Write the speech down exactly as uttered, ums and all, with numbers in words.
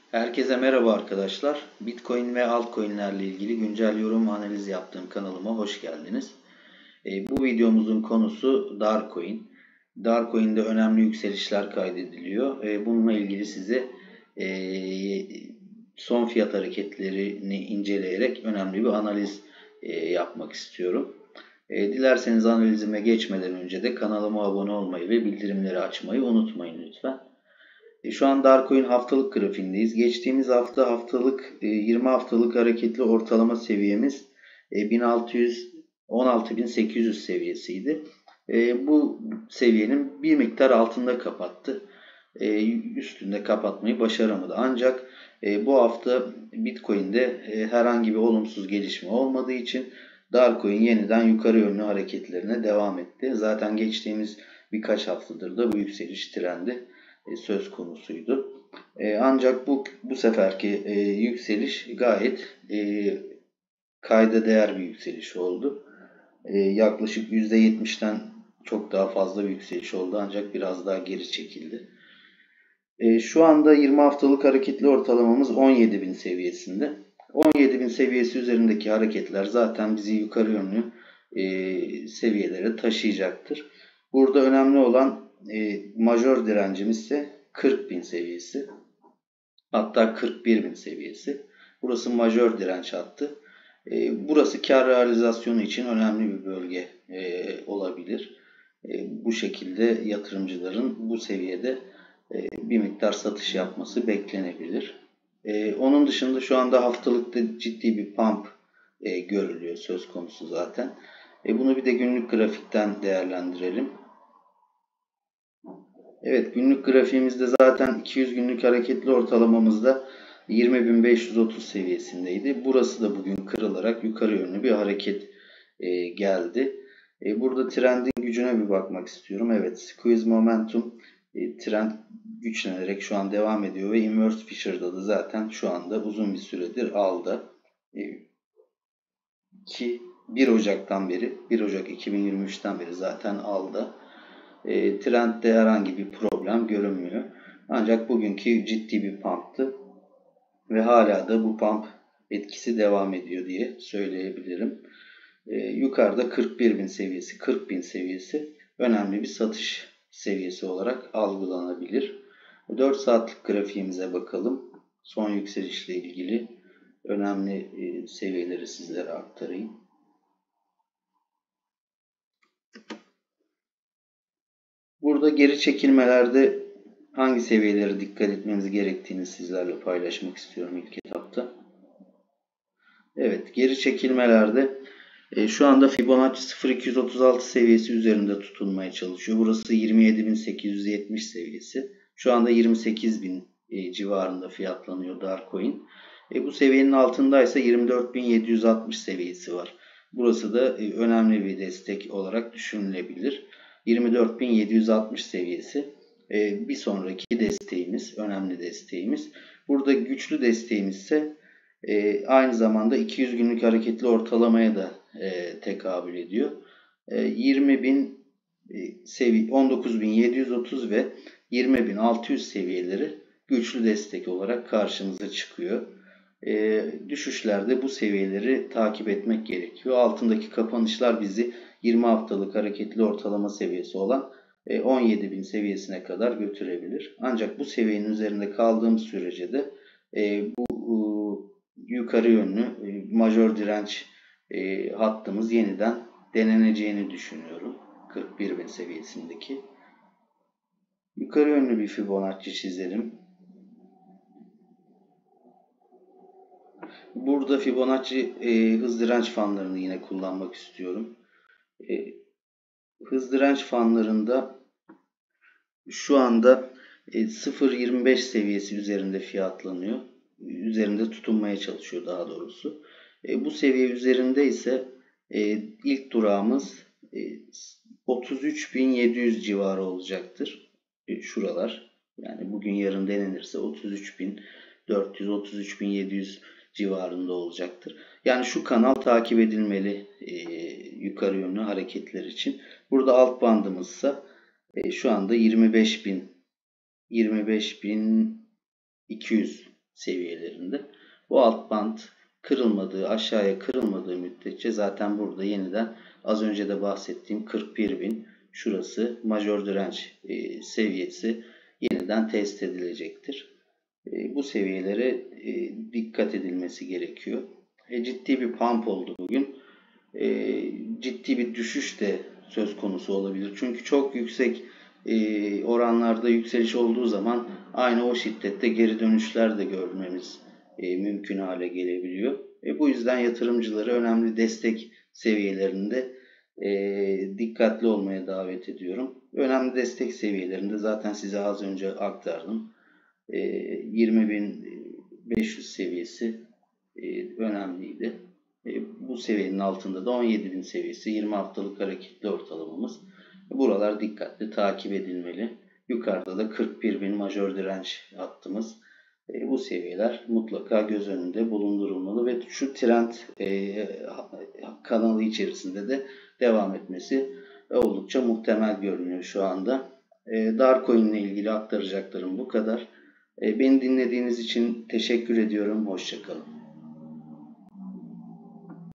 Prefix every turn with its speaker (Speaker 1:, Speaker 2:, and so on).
Speaker 1: Herkese merhaba arkadaşlar. Bitcoin ve altcoin'lerle ilgili güncel yorum analiz yaptığım kanalıma hoş geldiniz. E, bu videomuzun konusu Darcoin. Darcoin'de önemli yükselişler kaydediliyor. E, bununla ilgili size e, son fiyat hareketlerini inceleyerek önemli bir analiz e, yapmak istiyorum. E, dilerseniz analizime geçmeden önce de kanalıma abone olmayı ve bildirimleri açmayı unutmayın lütfen. Şu an Darcoin haftalık grafiğindeyiz. Geçtiğimiz hafta haftalık yirmi haftalık hareketli ortalama seviyemiz bin altı yüz on altı bin sekiz yüz seviyesiydi. Bu seviyenin bir miktar altında kapattı. Üstünde kapatmayı başaramadı. Ancak bu hafta Bitcoin'de herhangi bir olumsuz gelişme olmadığı için Darcoin yeniden yukarı yönlü hareketlerine devam etti. Zaten geçtiğimiz birkaç haftadır da bu yükseliş trendi söz konusuydu. Ancak bu bu seferki yükseliş gayet kayda değer bir yükseliş oldu. Yaklaşık yüzde yetmişten çok daha fazla bir yükseliş oldu, ancak biraz daha geri çekildi. Şu anda yirmi haftalık hareketli ortalamamız on yedi bin seviyesinde. on yedi bin seviyesi üzerindeki hareketler zaten bizi yukarı yönlü seviyelere taşıyacaktır. Burada önemli olan e, majör direncimiz ise kırk bin seviyesi. Hatta kırk bir bin seviyesi. Burası majör direnç hattı. E, burası kar realizasyonu için önemli bir bölge e, olabilir. E, bu şekilde yatırımcıların bu seviyede e, bir miktar satış yapması beklenebilir. E, onun dışında şu anda haftalıkta ciddi bir pump e, görülüyor söz konusu zaten. E, bunu bir de günlük grafikten değerlendirelim. Evet, günlük grafiğimizde zaten iki yüz günlük hareketli ortalamamızda yirmi bin beş yüz otuz seviyesindeydi. Burası da bugün kırılarak yukarı yönlü bir hareket e, geldi. E, burada trendin gücüne bir bakmak istiyorum. Evet, squeeze momentum e, trend güçlenerek şu an devam ediyor ve inverse Fisher'da da zaten şu anda uzun bir süredir aldı. E, ki bir Ocak'tan beri, bir Ocak iki bin yirmi üç'ten beri zaten aldı. E, trendde herhangi bir problem görünmüyor. Ancak bugünkü ciddi bir pump'tı ve hala da bu pump etkisi devam ediyor diye söyleyebilirim. E, yukarıda kırk bir bin seviyesi, kırk bin seviyesi önemli bir satış seviyesi olarak algılanabilir. dört saatlik grafiğimize bakalım. Son yükselişle ilgili önemli e, seviyeleri sizlere aktarayım. Burada geri çekilmelerde hangi seviyelere dikkat etmeniz gerektiğini sizlerle paylaşmak istiyorum ilk etapta. Evet, geri çekilmelerde e, şu anda Fibonacci sıfır virgül iki yüz otuz altı seviyesi üzerinde tutunmaya çalışıyor. Burası yirmi yedi bin sekiz yüz yetmiş seviyesi. Şu anda yirmi sekiz bin e, civarında fiyatlanıyor Darcoin. E, bu seviyenin altındaysa yirmi dört bin yedi yüz altmış seviyesi var. Burası da e, önemli bir destek olarak düşünülebilir. yirmi dört bin yedi yüz altmış seviyesi e, bir sonraki desteğimiz, önemli desteğimiz. Burada güçlü desteğimiz ise e, aynı zamanda iki yüz günlük hareketli ortalamaya da e, tekabül ediyor. E, yirmi bin e, seviye, on dokuz bin yedi yüz otuz ve yirmi bin altı yüz seviyeleri güçlü destek olarak karşımıza çıkıyor. E, düşüşlerde bu seviyeleri takip etmek gerekiyor. Altındaki kapanışlar bizi yirmi haftalık hareketli ortalama seviyesi olan e, on yedi bin seviyesine kadar götürebilir. Ancak bu seviyenin üzerinde kaldığımız sürece de e, bu yukarı yönlü e, majör direnç e, hattımız yeniden deneneceğini düşünüyorum. kırk bir bin seviyesindeki. Yukarı yönlü bir Fibonacci çizelim. Burada Fibonacci e, hız direnç fanlarını yine kullanmak istiyorum. E, hız direnç fanlarında şu anda e, sıfır virgül yirmi beş seviyesi üzerinde fiyatlanıyor. Üzerinde tutunmaya çalışıyor daha doğrusu. E, bu seviye üzerinde ise e, ilk durağımız e, otuz üç bin yedi yüz civarı olacaktır. E, şuralar. Yani bugün yarın denenirse otuz üç bin dört yüz otuz üç bin yedi yüz civarında olacaktır. Yani şu kanal takip edilmeli e, yukarı yönlü hareketler için. Burada alt bandımızsa e, şu anda yirmi beş bin yirmi beş bin iki yüz seviyelerinde. Bu alt band kırılmadığı, aşağıya kırılmadığı müddetçe zaten burada yeniden az önce de bahsettiğim kırk bir bin şurası majör direnç e, seviyesi yeniden test edilecektir. E, bu seviyelere e, dikkat edilmesi gerekiyor. E, ciddi bir pump oldu bugün. E, ciddi bir düşüş de söz konusu olabilir. Çünkü çok yüksek e, oranlarda yükseliş olduğu zaman aynı o şiddette geri dönüşler de görmemiz e, mümkün hale gelebiliyor. E, bu yüzden yatırımcıları önemli destek seviyelerinde e, dikkatli olmaya davet ediyorum. Önemli destek seviyelerinde zaten size az önce aktardım. E, yirmi bin beş yüz seviyesi e, önemliydi. E, bu seviyenin altında da on yedi bin seviyesi, yirmi haftalık hareketli ortalamamız. Buralar dikkatli takip edilmeli. Yukarıda da kırk bir bin majör direnç hattımız. E, bu seviyeler mutlaka göz önünde bulundurulmalı ve şu trend e, kanalı içerisinde de devam etmesi oldukça muhtemel görünüyor şu anda. E, Darcoin ile ilgili aktaracaklarım bu kadar. E, beni dinlediğiniz için teşekkür ediyorum. Hoşça kalın.